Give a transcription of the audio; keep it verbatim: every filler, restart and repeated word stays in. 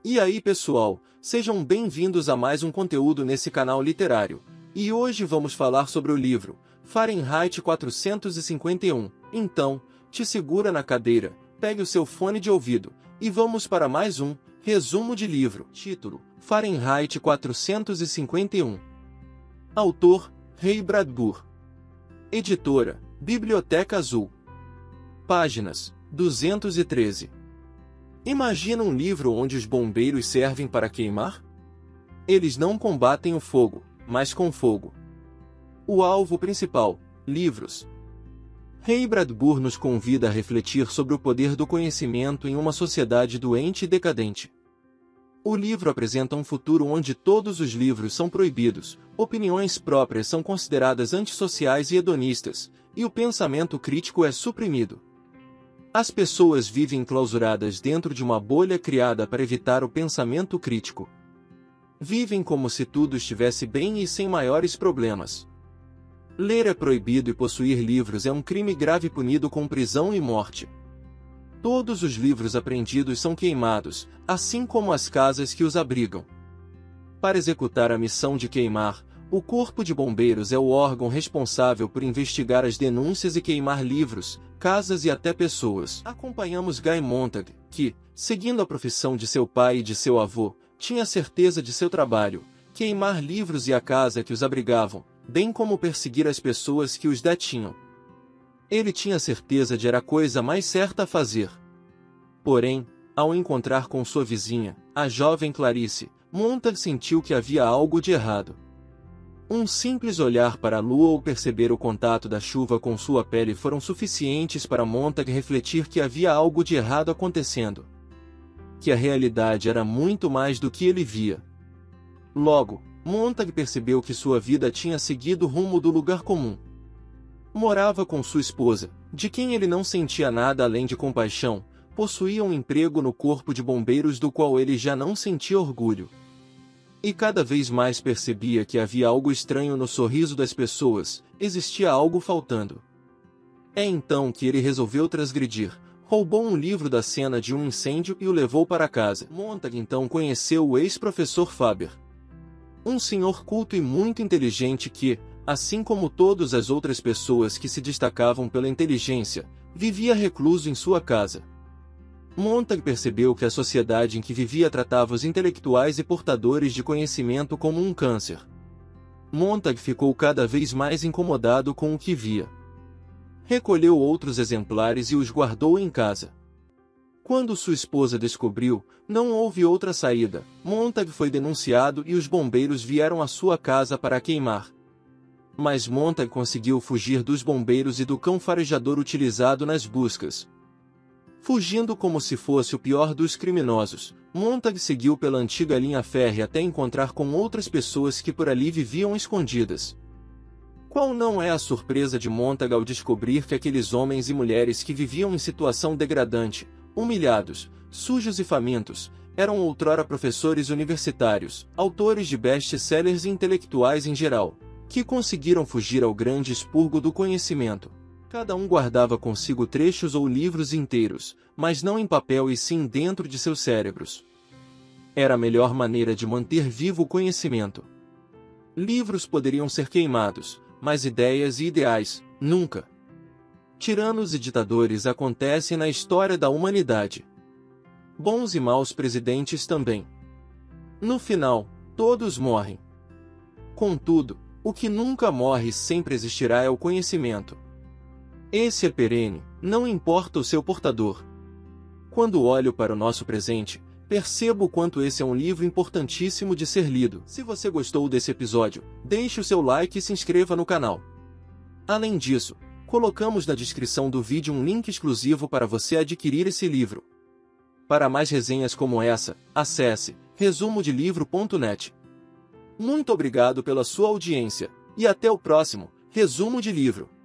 E aí pessoal, sejam bem-vindos a mais um conteúdo nesse canal literário. E hoje vamos falar sobre o livro Fahrenheit quatrocentos e cinquenta e um. Então, te segura na cadeira, pegue o seu fone de ouvido, e vamos para mais um resumo de livro. Título: Fahrenheit quatrocentos e cinquenta e um. Autor: Ray Bradbury. Editora: Biblioteca Azul. Páginas: duzentos e treze. Imagina um livro onde os bombeiros servem para queimar? Eles não combatem o fogo, mas com fogo. O alvo principal: livros. Ray Bradbury nos convida a refletir sobre o poder do conhecimento em uma sociedade doente e decadente. O livro apresenta um futuro onde todos os livros são proibidos, opiniões próprias são consideradas antissociais e hedonistas, e o pensamento crítico é suprimido. As pessoas vivem enclausuradas dentro de uma bolha criada para evitar o pensamento crítico. Vivem como se tudo estivesse bem e sem maiores problemas. Ler é proibido e possuir livros é um crime grave punido com prisão e morte. Todos os livros apreendidos são queimados, assim como as casas que os abrigam. Para executar a missão de queimar, o Corpo de Bombeiros é o órgão responsável por investigar as denúncias e queimar livros, casas e até pessoas. Acompanhamos Guy Montag, que, seguindo a profissão de seu pai e de seu avô, tinha certeza de seu trabalho: queimar livros e a casa que os abrigavam, bem como perseguir as pessoas que os detinham. Ele tinha certeza de era a coisa mais certa a fazer. Porém, ao encontrar com sua vizinha, a jovem Clarice, Montag sentiu que havia algo de errado. Um simples olhar para a lua ou perceber o contato da chuva com sua pele foram suficientes para Montag refletir que havia algo de errado acontecendo. Que a realidade era muito mais do que ele via. Logo, Montag percebeu que sua vida tinha seguido o rumo do lugar comum. Morava com sua esposa, de quem ele não sentia nada além de compaixão, possuía um emprego no Corpo de Bombeiros do qual ele já não sentia orgulho. E cada vez mais percebia que havia algo estranho no sorriso das pessoas, existia algo faltando. É então que ele resolveu transgredir, roubou um livro da cena de um incêndio e o levou para casa. Montag então conheceu o ex-professor Faber. Um senhor culto e muito inteligente que, assim como todas as outras pessoas que se destacavam pela inteligência, vivia recluso em sua casa. Montag percebeu que a sociedade em que vivia tratava os intelectuais e portadores de conhecimento como um câncer. Montag ficou cada vez mais incomodado com o que via. Recolheu outros exemplares e os guardou em casa. Quando sua esposa descobriu, não houve outra saída. Montag foi denunciado e os bombeiros vieram à sua casa para a queimar. Mas Montag conseguiu fugir dos bombeiros e do cão farejador utilizado nas buscas. Fugindo como se fosse o pior dos criminosos, Montag seguiu pela antiga linha férrea até encontrar com outras pessoas que por ali viviam escondidas. Qual não é a surpresa de Montag ao descobrir que aqueles homens e mulheres que viviam em situação degradante, humilhados, sujos e famintos, eram outrora professores universitários, autores de best-sellers e intelectuais em geral, que conseguiram fugir ao grande expurgo do conhecimento. Cada um guardava consigo trechos ou livros inteiros, mas não em papel e sim dentro de seus cérebros. Era a melhor maneira de manter vivo o conhecimento. Livros poderiam ser queimados, mas ideias e ideais, nunca. Tiranos e ditadores acontecem na história da humanidade. Bons e maus presidentes também. No final, todos morrem. Contudo, o que nunca morre sempre existirá é o conhecimento. Esse é perene, não importa o seu portador. Quando olho para o nosso presente, percebo o quanto esse é um livro importantíssimo de ser lido. Se você gostou desse episódio, deixe o seu like e se inscreva no canal. Além disso, colocamos na descrição do vídeo um link exclusivo para você adquirir esse livro. Para mais resenhas como essa, acesse resumo de livro ponto net. Muito obrigado pela sua audiência, e até o próximo Resumo de Livro.